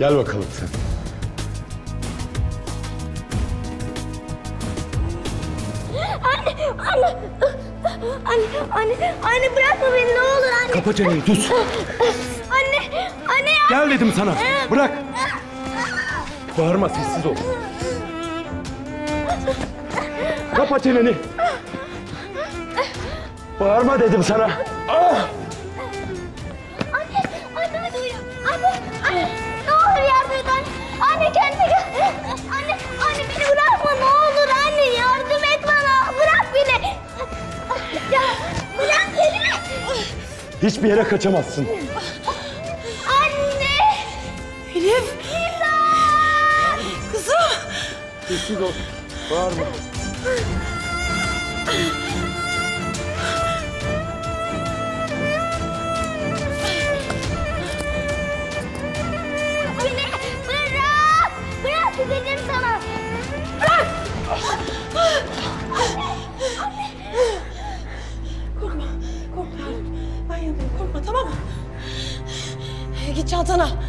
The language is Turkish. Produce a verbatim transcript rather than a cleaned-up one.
Gel bakalım sen. Anne, anne. Anne, anne, anne bırakma beni ne olur anne. Kapa çeneni, sus. Anne, anne ya. Gel dedim sana, bırak. Bağırma, sessiz ol. Kapa çeneni. Bağırma dedim sana. Ah! Anne, anne hadi uyu. Anne, anne. Ne olur yardım et anne. Anne kendine gel. Anne, anne beni bırakma ne olur anne yardım et bana. Bırak beni. Ya bırak beni. Hiçbir yere kaçamazsın. Anne. Elif. İmdat. Kızım. Sessiz ol, bağırma. Beni bırak. Bırak dedim sana. Bırak. Korkma. Korkma. Ben yanındayım. Korkma tamam mı? Git çantana.